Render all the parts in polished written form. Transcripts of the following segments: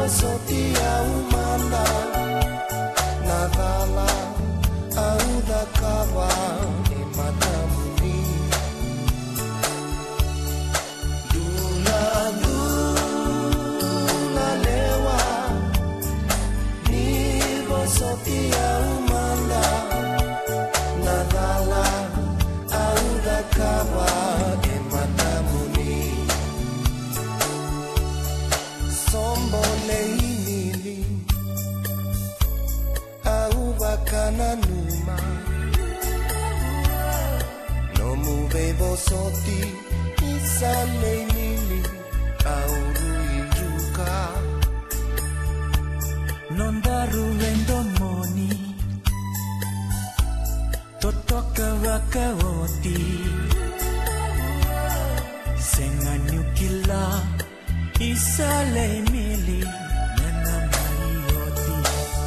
sotia umanda nadala auda kawa e matamuni dula dula lewa ni sotia umanda nadala auda kawa e matamuni Somboleimili Aubakana numa No muvevo soti Isaleimili Auru iruka Nondaru endomoni Totoka wakawoti Senganyukila Isale mili nana maioti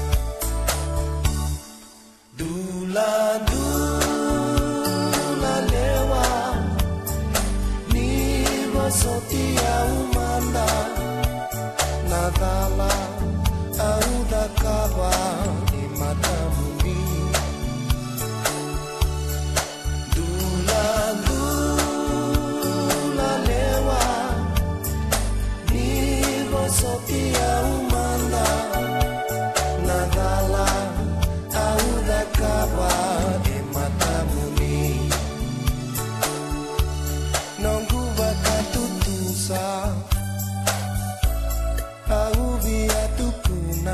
Dula dula lewa Nivo sotia umanda Nadala auda kawa e matamuni Dula dula lewa sotia umanda nadala auda kawa e matamuni nongu bakatutusa auvi atukuna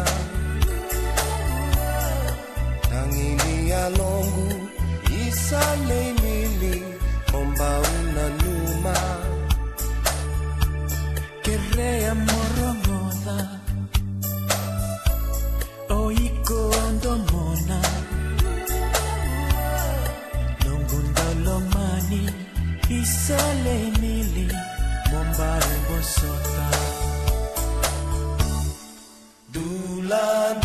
nangini alongu isale mili ombauna numa Kerea morongoda Oiko andomona Nongunda lomani Isale mili Momba bosota Dula